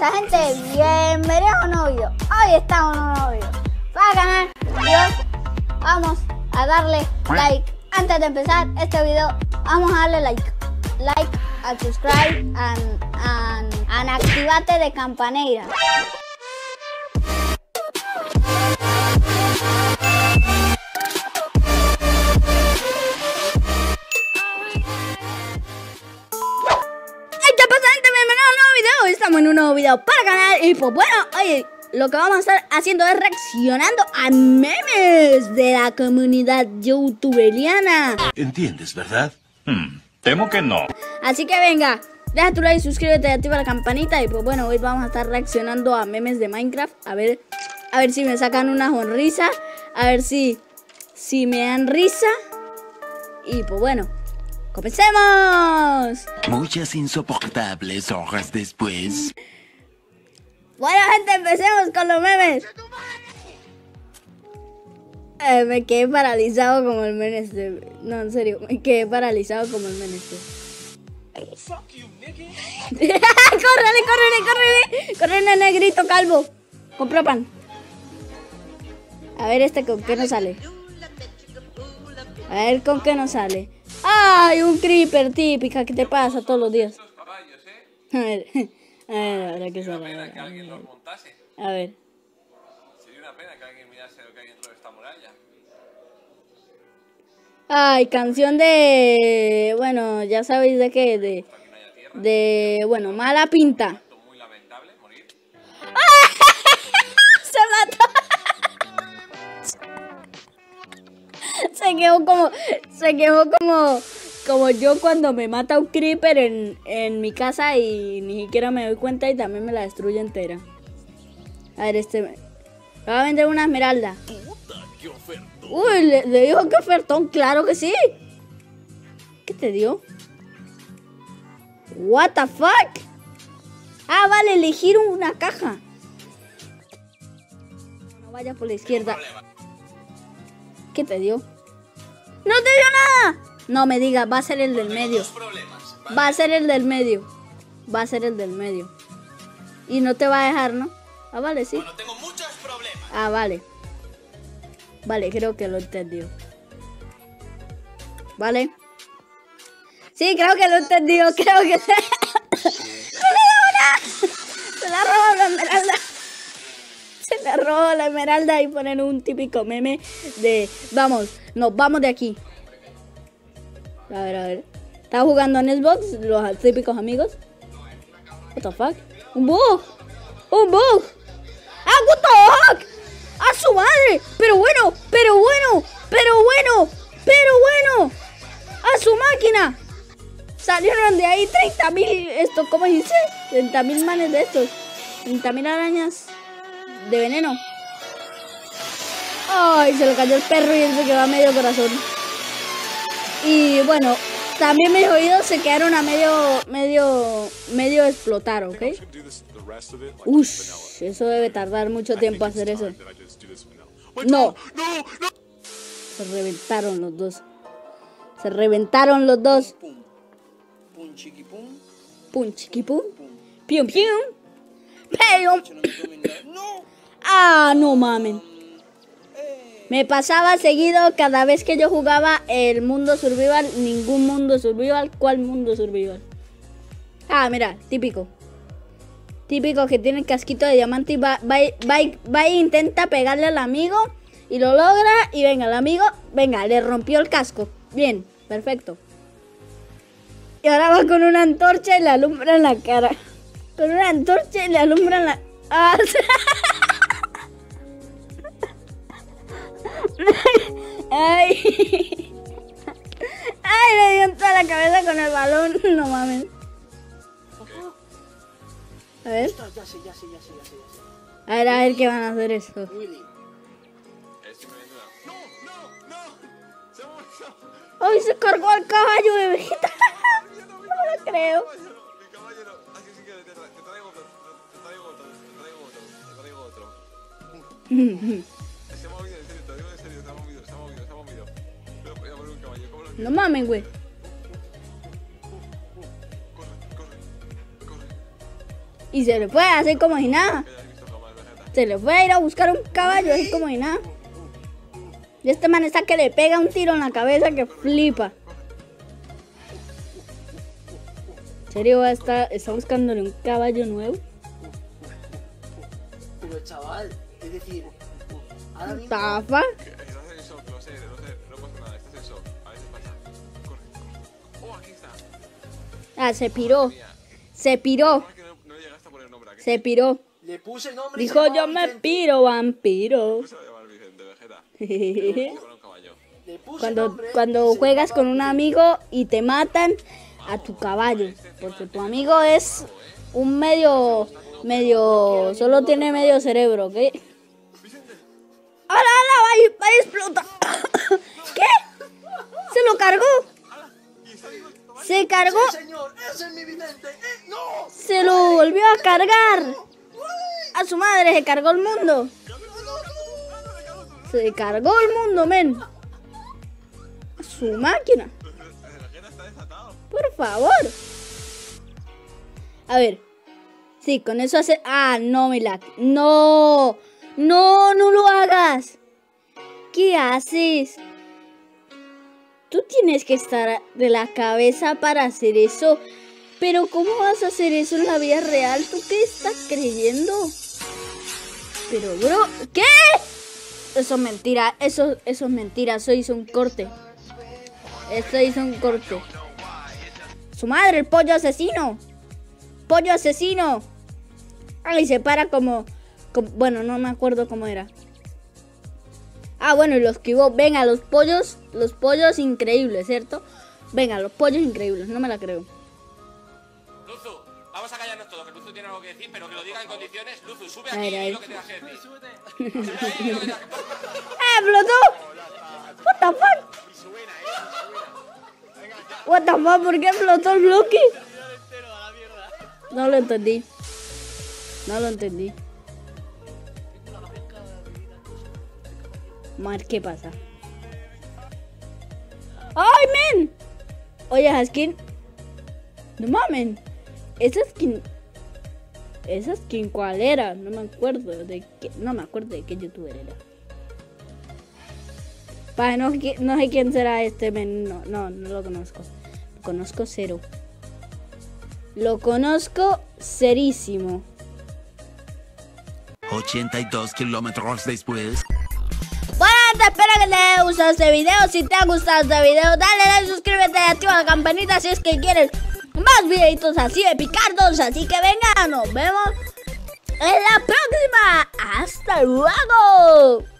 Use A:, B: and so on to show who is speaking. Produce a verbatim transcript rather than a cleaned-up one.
A: pasa, gente? Bienvenidos a un nuevo video. Hoy estamos en un nuevo video para el canal. Dios, vamos a darle like. Antes de empezar este video, vamos a darle like. Like, and subscribe, and, and, and activate de campanera. Estamos en un nuevo video para el canal y pues bueno, oye, lo que vamos a estar haciendo es reaccionando a memes de la comunidad youtuberiana.
B: ¿Entiendes, verdad?
C: Hmm, temo que no.
A: Así que venga, deja tu like, suscríbete y activa la campanita. Y pues bueno, hoy vamos a estar reaccionando a memes de Minecraft. A ver, a ver si me sacan una sonrisa, a ver si, si me dan risa. Y pues bueno, ¡comencemos!
B: Muchas insoportables horas después.
A: Bueno, gente, empecemos con los memes. Eh, me quedé paralizado como el meme este. No, en serio, me quedé paralizado como el meme este. ¡Córrele, córrele, córrele! ¡Córrele, negrito calvo! Compra pan. A ver este con qué nos sale. A ver con qué nos sale. ¡Ay, un creeper típica! ¿Qué te pasa todos los días? A ver, a ver, a ver qué sale.
D: Sería una pena que alguien los montase.
A: A ver.
D: Sería una pena que alguien mirase lo que hay dentro de esta muralla.
A: Ay, canción de... Bueno, ya sabéis de qué. De... De... Bueno, mala pinta.
D: Muy lamentable morir.
A: Se mató. Se quedó como, se quedó como, como yo cuando me mata un creeper en, en mi casa y ni siquiera me doy cuenta y también me la destruye entera. A ver, este, me va a vender una esmeralda. Uy, le, le dijo que ofertón, claro que sí. ¿Qué te dio? What the fuck? Ah, vale, elegir una caja. No vayas por la izquierda. ¿Qué te dio? ¡No te dio nada! No me digas, va a ser el del medio. Va a ser el del medio. Va a ser el del medio. Y no te va a dejar, ¿no? Ah, vale, sí.
D: Bueno, tengo muchos problemas.
A: Ah, vale. Vale, creo que lo entendió. ¿Vale? Sí, creo que lo entendió. Creo que... ¡No le dio nada! Se la robó la esmeralda. Se le robó la esmeralda y ponen un típico meme de vamos, nos vamos de aquí. A ver, a ver. ¿Está jugando en Xbox los típicos amigos? What the fuck? Un bug. Un bug. ¡Ah, what the fuck! ¡A su madre! Pero bueno, pero bueno, pero bueno, pero bueno. ¡A su máquina! Salieron de ahí treinta mil, esto, ¿cómo dice? treinta mil manes de estos. treinta mil arañas de veneno. Ay, se le cayó el perro y él se quedó a medio corazón. Y bueno, también mis oídos se quedaron a medio, medio, medio explotar, ¿ok? Ush, eso debe tardar mucho tiempo hacer eso. No. Se reventaron los dos. Se reventaron los dos. Pum chiquipum. Pum chiquipum. Pium pium. Pium. Ah, no mamen. Me pasaba seguido cada vez que yo jugaba el mundo survival. Ningún mundo survival. ¿Cuál mundo survival? Ah, mira, típico. Típico que tiene el casquito de diamante y va, va, va, va e intenta pegarle al amigo. Y lo logra. Y venga, el amigo, venga, le rompió el casco. Bien, perfecto. Y ahora va con una antorcha y le alumbra en la cara. Con una antorcha y le alumbra en la... Ah, ay. Ay, le dio en toda la cabeza con el balón. No mames. A ver. A ver, a ver qué van a hacer esto. Ay, se cargó al caballo de Vegeta. No lo creo. No mames, güey. Y se le fue así como si nada. Se le fue a ir a buscar un caballo así como si nada. Y este man está que le pega un tiro en la cabeza que flipa. ¿En serio está, está buscándole un caballo nuevo?
E: Pero chaval, es decir, ahora mismo...
A: ¿Tafa?
D: No sé eso, no sé, no sé, no pasa nada, estás en shock. A ver si pasa. Corre, corre. Oh, aquí está.
A: Ah, se piró. Se piró.
D: Es que no, no le llegaste a poner nombre aquí.
A: Se piró.
E: Le puse nombre y se
A: Dijo,
E: llamaba
A: yo me
E: Vicente.
A: piro, vampiro.
D: ¿Cómo se va a llamar Vicente? Vegeta. Le pone un caballo.
E: Le puse
A: Cuando,
E: nombre y
A: cuando
E: se
A: juegas
E: llamaba
A: con un
E: Vicente.
A: amigo y te matan a tu caballo. Porque tu amigo es un medio, medio, solo tiene medio cerebro, ¿ok? ¡Hala, hala! ¡Vaya, vaya explota! ¿Qué? ¿Se lo cargó? Se cargó,
E: Sí, señor, ese es mi Vicente. ¡Eh, no!
A: se lo volvió a cargar. A su madre, se cargó el mundo. Se cargó el mundo, men. A su máquina. Por favor. A ver. Sí, con eso hace... Ah, no, Milak. No. No, no lo hagas. ¿Qué haces? Tú tienes que estar de la cabeza para hacer eso. Pero ¿cómo vas a hacer eso en la vida real? ¿Tú qué estás creyendo? Pero, bro, ¿qué? Eso es mentira, eso, eso es mentira. Eso hizo un corte. Eso hizo un corte. Su madre, el pollo asesino. Pollo asesino. Ay, se para como, como... Bueno, no me acuerdo cómo era. Ah, bueno, y lo esquivó. Venga, los pollos, los pollos increíbles, ¿cierto? Venga, los pollos increíbles, no me la creo.
F: Luzu, vamos a callarnos todos, que Luzu tiene algo que decir, pero que lo diga en condiciones. Luzu, sube
A: A
F: aquí
A: ver,
F: y
A: ahí.
F: di lo que tengas que decir. Sube ahí y lo que tengas que decir.
A: ¡Eh, explotó! What the fuck? What the fuck, ¿por qué explotó el bloque? No lo entendí. No lo entendí. Mar, ¿qué pasa? ¡Ay, men! Oye, esa skin. No mames. Esa skin. Esa skin, ¿cuál era? No me acuerdo de qué. No me acuerdo de qué youtuber era. Pa, no, no sé quién será este men. No, no, no lo conozco. Lo conozco cero. Lo conozco cerísimo.
B: ochenta y dos kilómetros después.
A: Bueno, te espero que te haya gustado este video. Si te ha gustado este video, dale like, suscríbete y activa la campanita si es que quieres más videitos así de picardos. Así que venga, nos vemos en la próxima. ¡Hasta luego!